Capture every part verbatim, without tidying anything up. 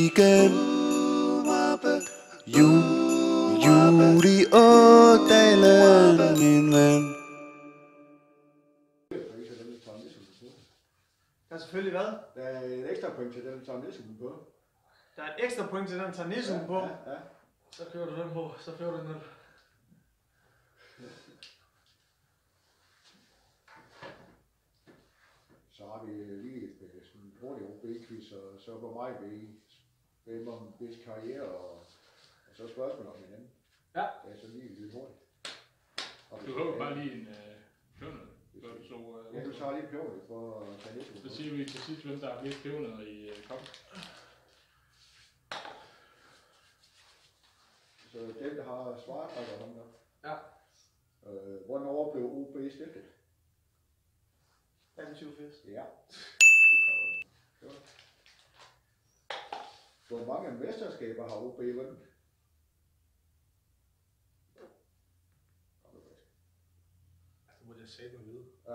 igen. Jul, jul i Ådalen, min ven. Der er selvfølgelig hvad? Der er et ekstra point til den, der tager nissehuen på. Der er et ekstra point til den, der tager nissehuen på. Ja, ja. Så kører du den på, så fører du den ned. Så har vi lige et sådan en hurtig O B-quiz, og så hvor meget vi hvem om hvis karriere, og, og så spørgsmål om hinanden. Ja. Det er så lige lidt hurtigt. Og Du har jo bare lige en øh, pebernød. Så, øh, ja, du tager lige pebernød for at tage nissehuen på. Så siger vi til sidst, hvem der har flest pebernødder i øh, koppen. Så den, der har svaret, har der der. Ja. Øh, hvornår blev O B stiftet? atten syvogfirs. Ja. Hvor mange mesterskaber har O B vundet? Det må jeg sige mig vide. Ja.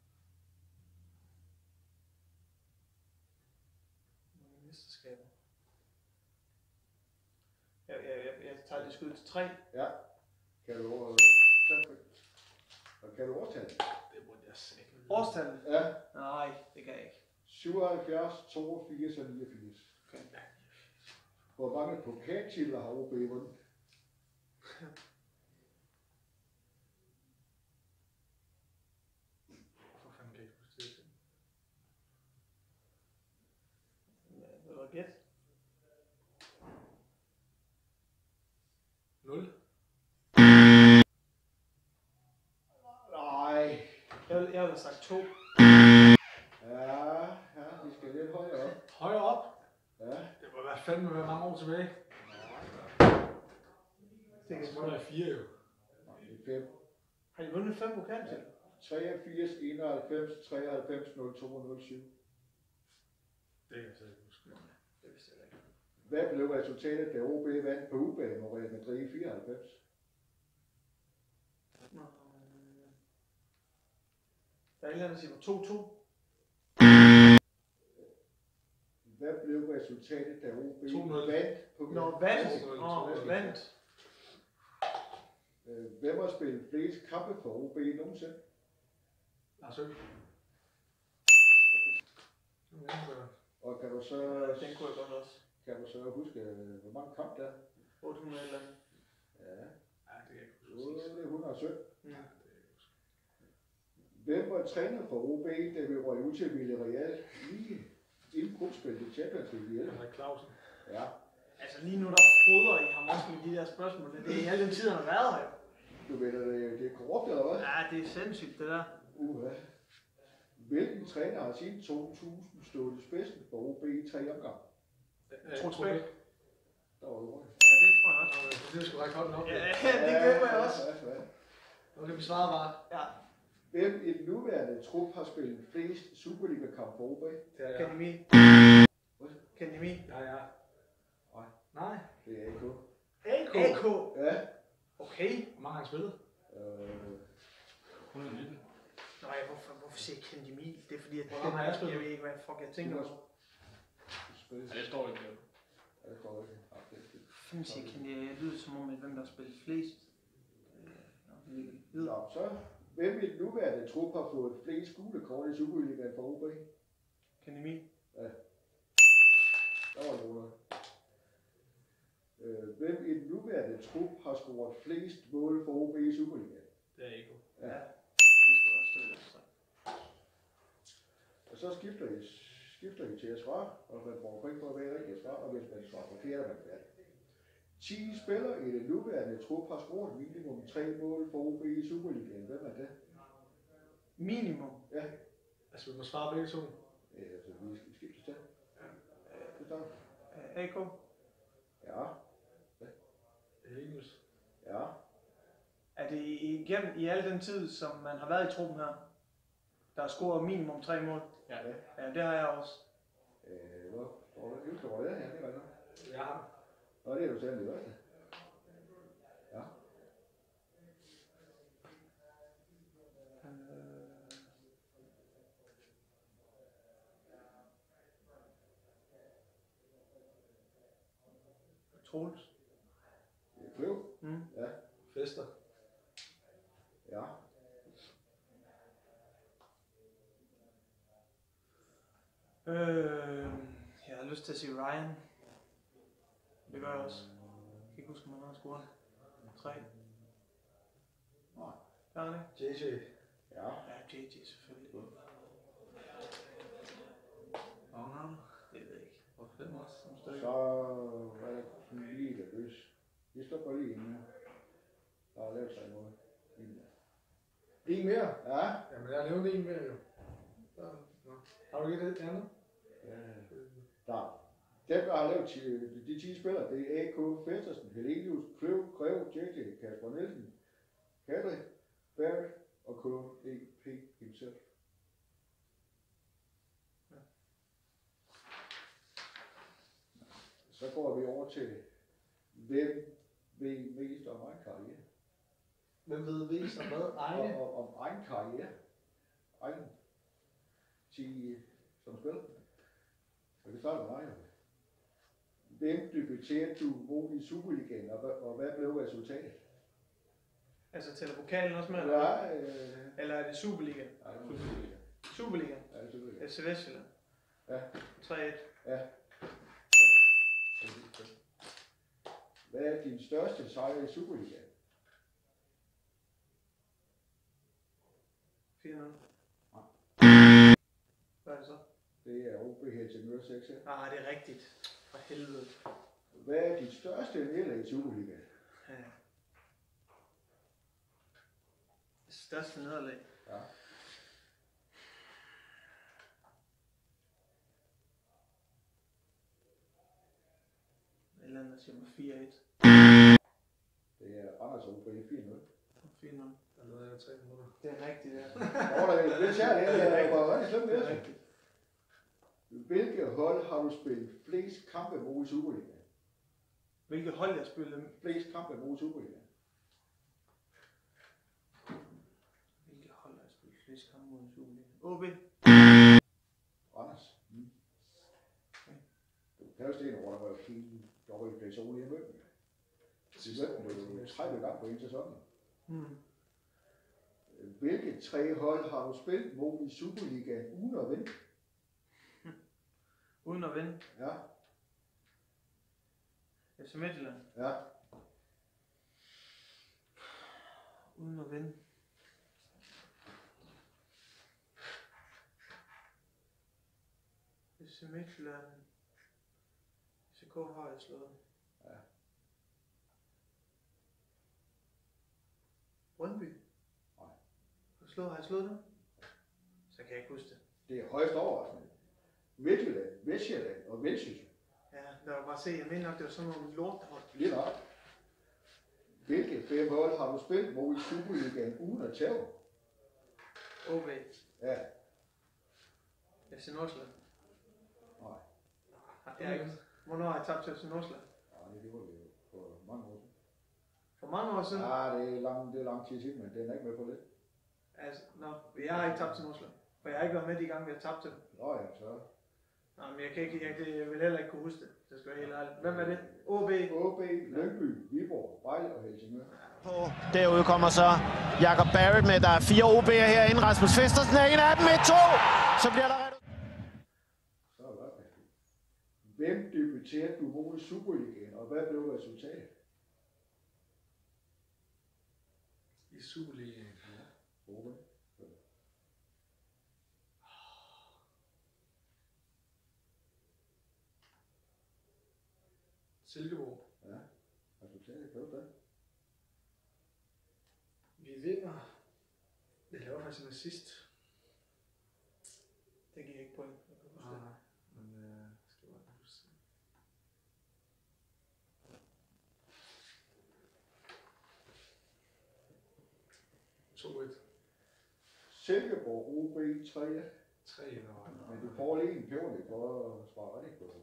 Mange mesterskaber. Jeg, jeg, jeg, jeg tager det skud til tre. Ja. Kan du over... Og kan du overtage det? Det må jeg sige. Årstallet? Ja. Nej, det kan jeg ikke. syvoghalvfjerds, toogfirs og niogfirs. Okay. Hvor mange pokaltitler har O B vundet? Hvorfor fanden kan jeg ikke huske det? Vil du gætte? nul. Nej. Jeg vil, jeg vil have sagt to. Ja, ja, vi skal lidt højere op. Højere op. Ja. Det må være fandme være mange år tilbage. Det kan Så må der er fire jo. Nej, det er fem. Har I vundet fem pokaltitler? treogfirs, enoghalvfems, treoghalvfems, nul to og nul syv. Det kan jeg slet ikke huske. Det vidste jeg ikke. Hvad blev resultatet, da O B vandt på udebane mod Real Madrid i fireoghalvfems? Nå. Der er et eller andet, der siger to to. Hvad blev resultatet, da O B to nul. vandt på Nå, vandt. Nå, vandt. Øh, Hvem har spillet flest kampe for O B nogensinde? Lars Øl. Og kan du så, Den kunne jeg godt også. kan du så huske, hvor mange kampe der er? otte hundrede eller andet. Ja, Ja, det kan jeg ikke huske. det er et hundrede og sytten. Mm. Hvem var træner for O B, da vi røg ud til Villarreal lige inden grupspillet i Champions League? Henrik Clausen. Ja. Altså lige nu der fodrer I ham også med de der spørgsmål. Det er i alle den tid, han har været her. Du mener, det, det er korrupt, eller hvad? Ja, det er sindssygt det der. Uha. Hvilken træner har siden to tusind stået i spidsen for O B i tre omgange? Troels Bæk. Der var du rundt. Ja, det tror jeg nok. Det er sgu da ikke godt nok. Ja, det glemmer jeg også. Ja, ja. Okay, vi svarer bare. Ja, Hvem i den nuværende trup har spillet flest Superliga-kampe for O B? Det er jeg. Akademi. Akademi. Ja, ja. Nej. Nej. Det er A K. A K. A K. Ja. Okay. Hvor mange har han spillet? Øh, et hundrede og nitten. Nej, hvorfor, hvorfor siger jeg Akademi? Det er fordi, at Hvor mange har jeg spillet? jeg ved ikke, hvad fuck jeg tænker på. spillet. Ja, det står ikke der. Ja, det står ikke. Ja, det er fint. Fanden siger Akademi? Det lyder som om, at hvem der har spillet flest. Øh, nå, det er videre. Nå, så hvem i den nuværende trup har fået flest gule kort i Superligaen for O B? Akademi. Der var nogen. Øh, hvem i den nuværende trup har scoret flest mål for O B i Superligaen? Det er ikke. Ja. Det skulle også stå der. Så. Og så skifter I, skifter I til at svare, og man får point for at være rigtig at svare, og hvis man svarer forkert, er man færdig. ti spillere i den nuværende trup har scoret minimum tre mål for O B i Superligaen. Hvem er det? Minimum. Ja, Altså, vi må svare begge to. øh, altså vi skal skifte til. Du starter. Øh, A K. Ja, Helenius. ja. Er det igennem i al den tid, som man har været i truppen her, der har scoret minimum tre mål? Ja. Ja, det har jeg også. Øh, hvor står det? Just over der, ja, det er rigtigt. Jeg har. Og det er jo sandelig godt. Ja. Troels. Det er Kløv. Mm. Ja. Fester. Ja. Øh, jeg har lyst til at sige Ryan. Det gør jeg også. Jeg kan ikke huske, om han har scoret. Tre. Nej. Gør han ikke? J J. Ja. Ja, J J selvfølgelig. Og han Det ved jeg ikke. og fem også. Som Så stykker. er der sådan lige der løs. Vi står bare lige inde her. Der er lavet sig noget. En mere? Ja. Jamen, jeg har nævnt en mere jo. Der, nå. Har du ikke det andet? Ja. Der. Dem, der har lavet ti- de ti spillere, det er A K Festersen, Helenius, Kløv, Greve, J J, Kasper Nielsen, Kadri, Barrett og K E P himself. Så går vi over til, hvem ved mest om egen karriere? Hvem ved viser hvad? Egne? Og, og, om egen karriere. Egen ti som spiller. Så vi starter med dig. Hvem debuterede du mod i Superligaen, og, hvad- og hvad blev resultatet? Altså tæller pokalen også med? Ja, øh, Eller er det Superliga? ja, det var Superliga. Superliga. Ja, det er Superliga. F C Vestjylland. Ja. tre et. Ja. Hvad er din største sejr i Superligaen? fire nul. Nej. Hvad er det så? Det er O B Helsingør seks et. Ah, det er rigtigt. For helvede. Hvad er dit største nederlag i Superligaen? Ja. Det største nederlag. Ja. Et eller andet, der siger mig fire et. Det er Randers O B fire nul. fire nul. Der lavede jeg tre minutter. Det er rigtigt, ja. Hvor er det lidt særligt, det var rigtig slemt Det er det. rigtigt. Hvilke hold har du spillet flest kampe mod i Superligaen? Hvilke hold jeg spillede? Flest kampe mod i Superligaen? Hvilke hold har jeg spillet flest kampe mod i Superliga? O B. Randers. Mm. Du kan jo stille over, der var jo helt dårlig person i møbben. De mødte dem jo tredive gange på en sæson. Mm. Hvilke tre hold har du spillet mod i Superligaen uden at vinde? Uden at vinde. Ja, F C Midtjylland. ja. Uden at vinde. F C Midtjylland. F C K har jeg slået. Ja. Brøndby. Nej. Har jeg slået, har jeg slået dem? Så kan jeg ikke huske det. Det er højst overraskende. Midtjylland, Vestjylland og Vendsyssel. Ja, lad mig bare se. Jeg mener nok, det var sådan nogle lortehold. Lige nok. Hvilke fem hold har du spillet mod i Superligaen uden at tabe? O B. Ja, F C Nordsjælland. nej. Har jeg ikke. Hvornår har jeg tabt til F C Nordsjælland? Nej, det var det jo for mange år siden. For mange år siden. Ja, det er lang, det er lang tid siden, men den er ikke med på det. Altså, nå, jeg har ikke tabt til Nordsjælland. For jeg har ikke været med de gange, vi har tabt til dem. Nå ja, så. Nej, men jeg kan ikke, jeg, det, jeg vil heller ikke kunne huske det. Det skal være helt ærligt. Hvem er det? O B. O B, Lyngby, Viborg, Vejle og Helsingør. På. Derude kommer så Jakob Barrett med, der er fire O B'er herinde. Rasmus Festersen er en af dem med to. Så bliver der reddet. Så er det rigtigt. Hvem debuterede du mod i Superligaen, og hvad blev resultatet? I Superligaen. O B. Silkeborg. Ja, resultatet blev det. Vi vinder. Jeg laver faktisk en assist. Det giver ikke point. Jeg kan huske Nej, det. men øh, skal jeg bare huske. to et. Silkeborg, O B tre et. tre et. Men du får lige en peberlig for at svare rigtigt på.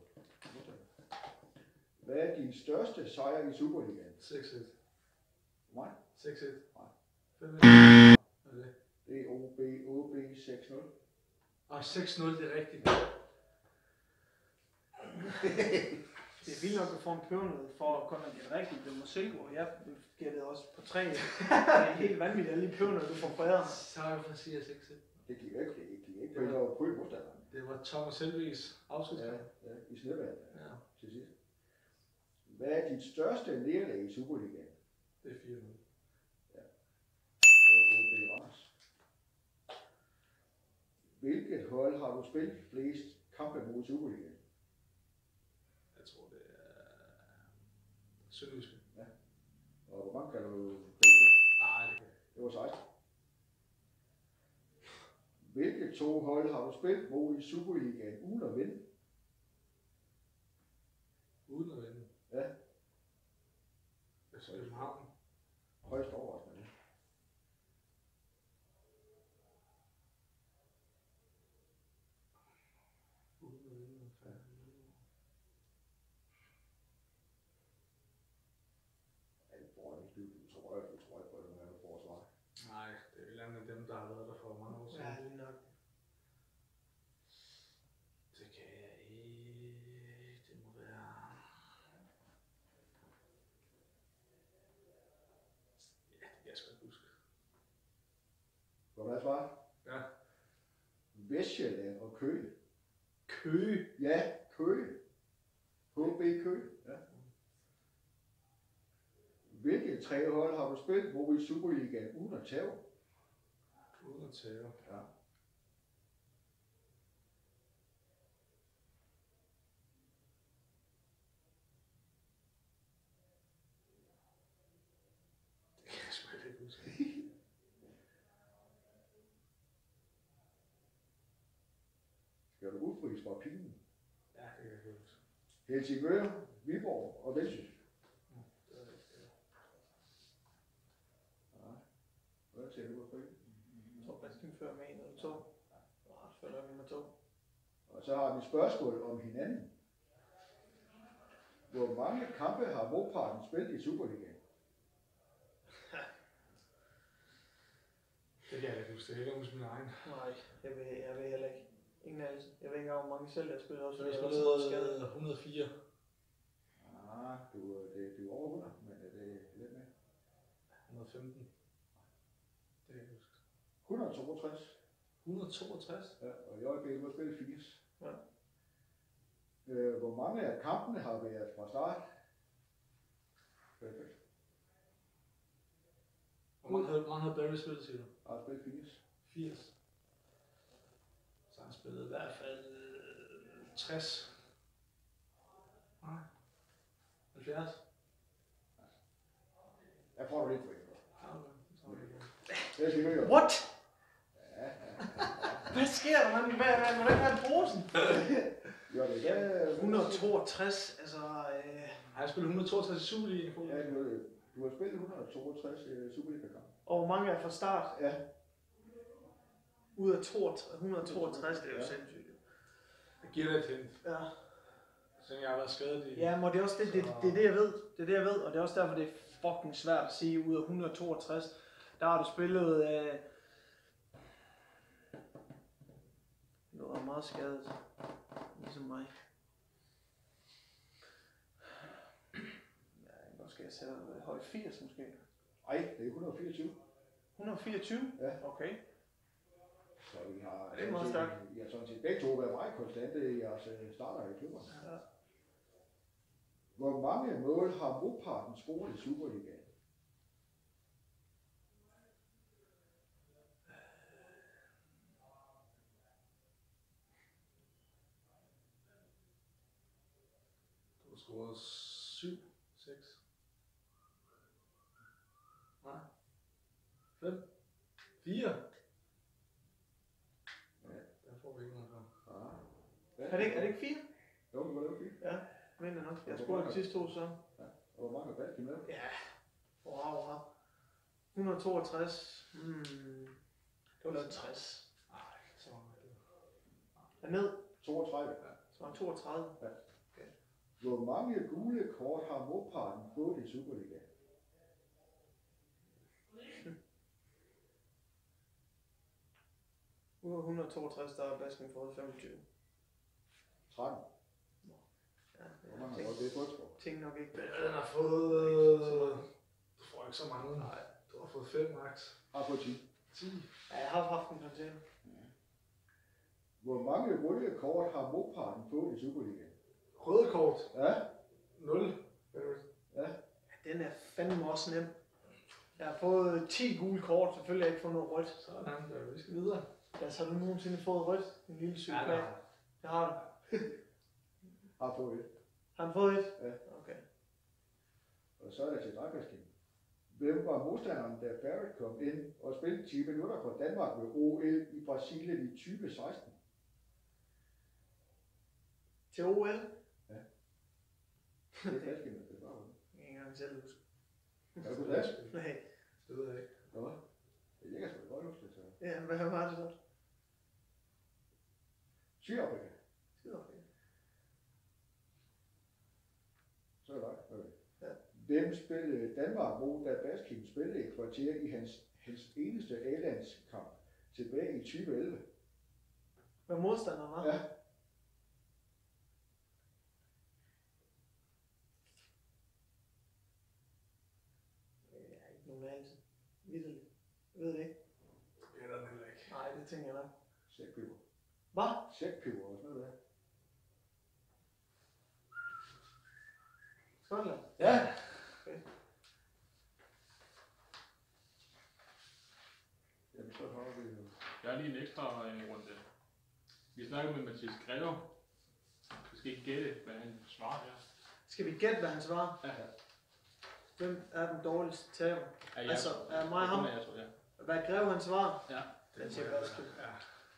Hvad er din største sejr i Superligaen? seks et. Nej, seks et. Nej. fem et. Hvad er det? det er O B, O B seks nul. Og seks nul, det er rigtigt. Det er vildt nok, at du får en pebernød for at kun at gætte rigtigt. Det var Silkeborg. Jeg gættede også på tre. Det er helt vanvittigt, alle de pebernødder, du får foræret mig. Så er jeg for at sige seks. Det gik ikke, det gik ikke. Det var prøve modstanderen. Det var Thomas Helvigs afskedskamp. Ja, ja, i snedvand. Ja. Til sidst. Hvad er dit største nederlag i Superligaen? Det er fire nul. Ja. Det var O B Randers. Hvilket hold har du spillet flest kampe mod i Superligaen? Jeg tror, det er Sønderjyske. Ja. Og hvor mange kan du spille med? Nej, det kan jeg. Det var seksten. Hvilke to hold har du spillet mod i Superligaen uden at vinde? Uden at vinde. Ja. Jeg skal København. Højst overraskende. Uden at vinde. Hvad fanden? Ja, det får jeg ikke. Du tror jeg, du tror ikke på, at du er på forsvar. Nej, det er et eller andet af dem, der har været der for mange år siden. Ja, lige nok. Det kan jeg ikke. Det må være... Ja, det kan jeg sgu ikke huske. Skal du svare? Ja. Vestjylland og Køge. Køge. Ja, Køge. H B Køge. Ja. Hvilke tre hold har du spillet mod i Superligaen uden at tabe? Uden at tabe. Ja. Det kan jeg sgu ikke huske. Skal du udfries fra pilen? Ja, det kan jeg ikke huske. Helsingør, Viborg og Vendsyssel. Det er det ikke. Ja. Hvad siger du, Fri? Jeg tror faktisk, den fører med en eller to. Nej, det fører med to. Og så har vi spørgsmål om hinanden. Hvor mange kampe har modparten spillet i Superligaen? Det kan jeg ikke huske. Det er ikke huske min egen. Nej, jeg ved, jeg ved heller ikke. Ingen anelse. Jeg ved ikke engang, hvor mange selv jeg spiller også. Så jeg Jeg har har så meget skade. spillet et hundrede og fire. Ah, du, det, du er over hundrede, men det er lidt mere. et hundrede og femten. Det kan jeg huske. et hundrede og toogtres. et hundrede og toogtres? Ja, og i øjeblikket må spille firs. Ja. Øh, hvor mange af kampene har været fra start? Perfekt. Hvor mange havde, mange havde Barry spillet, siger du? Har spillet firs. firs. Så har han spillet i hvert fald øh, tres. Nej. halvfjerds. Jeg får du lidt point. Ja, okay. Så er det ikke. Det skal vi gøre. What? Ja, ja, ja. Hvad sker der, man? Hvad er hvordan er posen? Gør det. Ja, et hundrede og toogtres, altså... Øh... Har jeg spillet et hundrede og toogtres i Superligaen? Ja, du, du har spillet et hundrede og toogtres uh, Superliga-kampe. Og hvor mange er fra start? Ja. Ud af toogtres, et hundrede og toogtres, det er jo Ja. sindssygt. Jeg giver dig et hint. Ja. Siden jeg har været skadet i... Ja, men det er også det, det, det, er det, jeg ved. Det er det, jeg ved, og det er også derfor, det er fucking svært at sige. Ud af et hundrede og toogtres, der har du spillet... Øh... Du var meget skadet, ligesom mig. Ja, hvor skal jeg sætte det? Højt firs måske? Ej, det er et hundrede og fireogtyve. et hundrede og fireogtyve? Ja. Okay. Så I har, Ja, det er meget stærkt. I har sådan set begge to været meget konstante i jeres øh, starter i klubber. Ja. Hvor mange mål har modparten scoret i Superligaen? Du har scoret syv, seks. Nej. fem. fire. Ja. Der får vi ikke noget for. Ah. Er det ikke, er det ikke fire? Jo, det var det fint. Ja, mener jeg nok. Jeg spurgte de sidste to så. Og hvor mange er Balken med? Ja. Wow, wow. et hundrede og toogtres. Hmm. otteogtres. Nej, så mange er det. Er ned. toogtredive. Så er han toogtredive. Hvor mange gule kort har modparten fået i Superligaen? Ud af et hundrede og toogtres, der er Basken fået femogtyve. tretten. Ja, Hvor mange har jeg fået det? tænkte nok ikke. Ja, den har fået... Du får ikke så mange. Nej. Du har fået fem max. Har fået ti. ti. Ja, jeg har haft en kontainer. Hvor mange røde kort har Moparten fået i Superligaen? Røde kort. Ja. nul. Ja. Den er fandme også nem. Jeg har fået ti gule kort, selvfølgelig har jeg ikke fået noget rødt. Sådan, ja, vi skal videre. Ja, så har du nogensinde fået rødt? En lille psykopat. Ja, nej. Det har du. Har fået et. Har han fået et? Ja. Okay. Og så er der til dragmaskinen. Hvem var modstanderen, da Barrett kom ind og spillede ti minutter for Danmark ved O L i Brasilien i tyve seksten? Til O L? Ja. Det er flasken, det var det. Jeg kan ikke engang selv huske. Kan du det? Nej. Det ved jeg ikke. Nå. Jeg kan sgu da godt huske det, så. Ja, hvad var det så? Sydafrika. Sydafrika. Så er det dig. Okay. Ja. Hvem spillede Danmark mod, da Baskin spillede et kvarter i hans, hans eneste A-landskamp tilbage i tyve elleve? Hvad modstanderen var? Ja. Jeg har ikke nogen anelse. Vitterligt. Jeg ved det ikke. Det er den heller ikke. Nej, det tænker jeg nok. Sækpiver. Hvad? Sækpiver og sådan noget der. Skotland? Ja. Okay. Jamen, så har vi jo. Jeg har lige en ekstra øh, runde. Vi snakker med Mathias Greve. Vi skal ikke gætte, hvad han svarer her. Skal vi gætte, hvad han svarer? Ja. Hvem er den dårligste taber? Ja, jeg, Altså, er mig og ham? Jeg tror, ja. Hvad Greve han svarer? Ja. Den siger Baskin. Ja.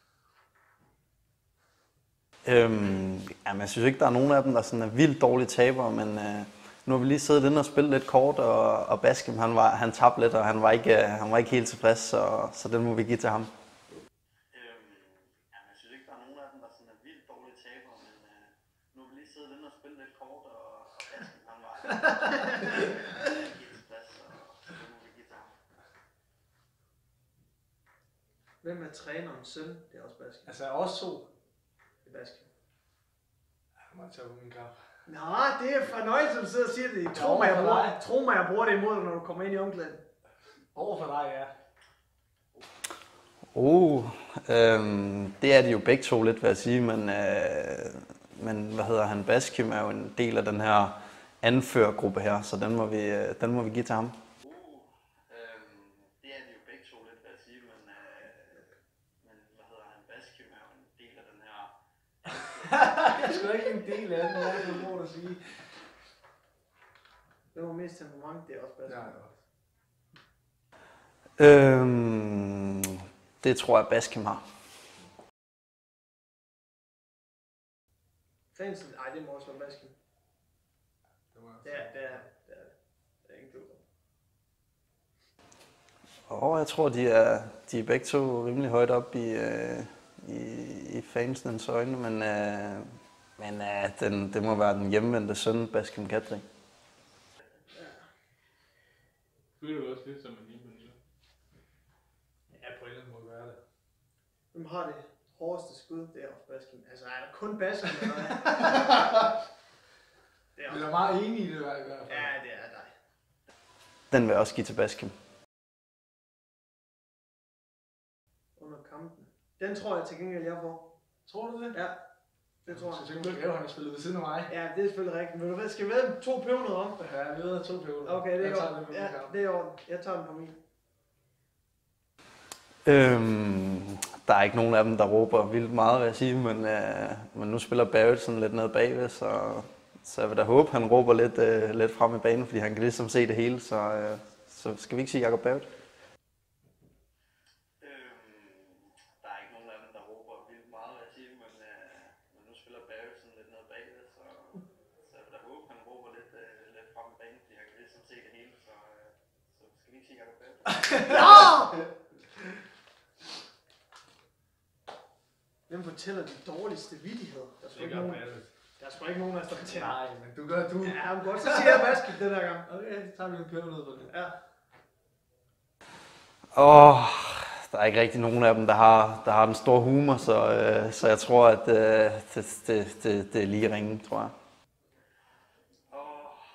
Øhm, jamen, jeg synes ikke, der er nogen af dem, der sådan er vildt dårlige tabere, men øh, nu har vi lige siddet inde og spillet lidt kort, og, og Baskim, han, var, han tabte lidt, og han var ikke, øh, han var ikke helt tilfreds, så, så den må vi give til ham. Øhm, jamen, jeg synes ikke, der er nogen af dem, der sådan er vildt dårlige tabere, men øh, nu har vi lige siddet inde og spillet lidt kort, og, og Baskim, han var ikke helt tilfreds, så, så den må vi give til ham. Hvem er trænerens søn? Det er også Baskin. Altså, os to. Det er Baskin. Jeg må tage på min kamp. Nej, det er fornøjelse, at du sidder og siger det. Tro mig, jeg bruger, tro mig, jeg bruger det imod dig, når du kommer ind i omklæden. Over for dig, ja. Uh, øhm, det er de jo begge to lidt, vil jeg sige, men, øh, men hvad hedder han, Baskim er jo en del af den her anførergruppe her, så den må vi, øh, den må vi give til ham. Uh, øhm, det er de jo begge to lidt, vil jeg sige, men, øh, men hvad hedder han, Baskim er jo en del af den her. Jeg skal ikke en del af den, hvad er det, må du sige. Det var mest temperament, det er også Baskin. Ja, ja. Øhm, det tror jeg, Baskim har. Fansen? Nej, det må også være Baskin. Det må jeg Det er, det er, det er, det er ingen tvivl. Og jeg tror, de er, de er begge to rimelig højt op i, øh, i, i fansens øjne, men, øh, men øh, den, det må være den hjemvendte søn, Baskim Katri. Føler du også lidt som en hjemvendelse? Ja, på en eller anden måde gør det. Hvem har det hårdeste skud? Det er også Baskin. Altså, er der kun Baskin, eller hvad? Det er Vi også. er meget enige i det, i hvert fald. Ja, det er dig. Den vil jeg også give til Baskim. Under kampen. Den tror jeg til gengæld, jeg får. Tror du det? Ja, det tror Så jeg. tænker du, at han har spillet ved siden af mig. Ja, det er selvfølgelig rigtigt. Men du ved, skal vi ved to pebernødder om? Ja, vi ved to pebernødder. Okay, det er Jeg tager jo. den på Ja, min kamp. det er jo. Jeg tager den på min. Øhm, der er ikke nogen af dem, der råber vildt meget, vil jeg sige, men, øh, men nu spiller Barrett sådan lidt ned bagved, så, så jeg vil da håbe, han råber lidt, øh, lidt frem i banen, fordi han kan ligesom se det hele, så, øh, så skal vi ikke sige Jacob Barrett? Øhm, der er ikke nogen af dem, der råber vildt meget, vil jeg sige, men, øh, men nu spiller Barry sådan lidt ned bagved, så, så jeg vil da håbe, han råber lidt, øh, lidt frem i banen, fordi han kan ligesom se det hele, så, øh, så skal vi ikke sige Jacob Barry. Ja! Hvem fortæller de dårligste vittigheder? Der er sgu Det ikke gør nogen, Barrett. der er sgu ikke nogen af os, der fortæller. Nej, men du gør du. Ja, men godt, så siger jeg Baskin den her gang. Okay, så tager vi en pebernød på det. Ja. Åh, der er ikke rigtig nogen af dem, der har, der har den store humor, så, øh, så jeg tror, at øh, det, det, det, det er lige ringe, tror jeg. Åh,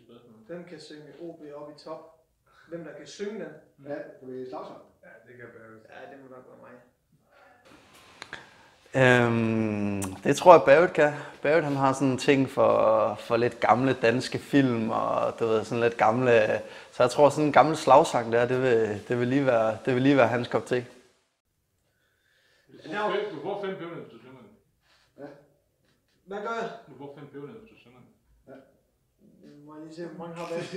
spørgsmål. Hvem kan synge O B op i top? Hvem der kan synge den? Ja, du vil slagsang. Ja, det kan Barrett. Ja, det må nok være mig. Øhm, det tror jeg, Barrett kan. Barrett han har sådan en ting for, for lidt gamle danske film, og du ved, sådan lidt gamle... Så jeg tror, sådan en gammel slagsang der, det vil, det vil, lige, være, det vil lige være hans kop te. Du får fem, du får fem pebernødder, hvis du synger den. Ja. Hvad gør jeg? Du får fem pebernødder, hvis du synger den. Må jeg lige se, hvor mange har været.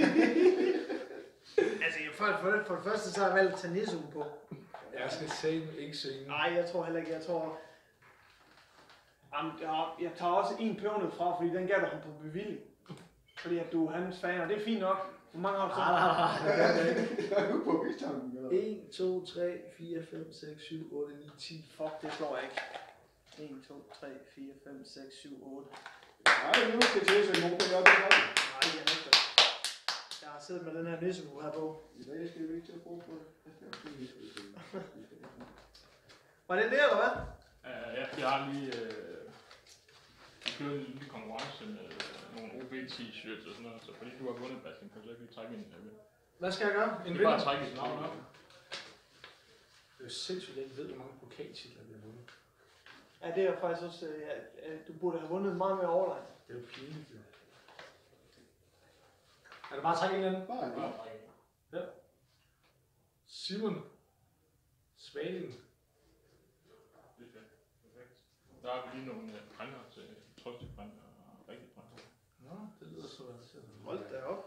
Altså, for, for, for det første, så har jeg valgt at tage nisseugen på. Jeg skal se ikke synge. Nej, jeg tror heller ikke, jeg tror... Jamen, jeg, jeg tager også en pebernød fra, fordi den gav du ham på bevilling. Fordi at du er hans fan, og det er fint nok. Hvor mange har du så? Nej, nej, nej. Jeg er jo på mistanken, eller? en, to, tre, fire, fem, seks, syv, otte, ni, ti. Fuck, det slår jeg ikke. en, to, tre, fire, fem, seks, syv, otte. Nej, nu skal jeg til at se nogen, jeg er det. Nej, jeg nægter. Jeg har siddet med den her nisseuge her på. I dag skal vi ikke til at bruge på det. Var det det, eller hvad? Uh, ja, jeg har lige... Uh, vi kører en lille konkurrence med uh, nogle O B t-shirts og sådan noget, så fordi du har vundet, Bastian, kan du så ikke lige trække en af dem? Hvad skal jeg gøre? En vinder? Bare trække dit navn op. Det er jo sindssygt, at jeg ikke ved, hvor mange pokaltitler vi har vundet. Ja, det er faktisk også... Ja, du burde have vundet meget mere overlegen. Det er jo pinligt, jo. Er det bare at trække en eller anden? Bare Bare trække en. Ja. Simon Svaling. Det er fedt. Perfekt. Der har vi lige nogle printer til trykte printer og rigtige printer. Nå, det lyder så altså. Hold da op.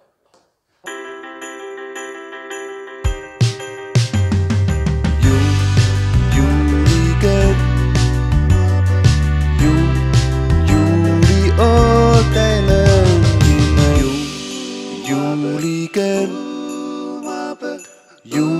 Jul igen. Jul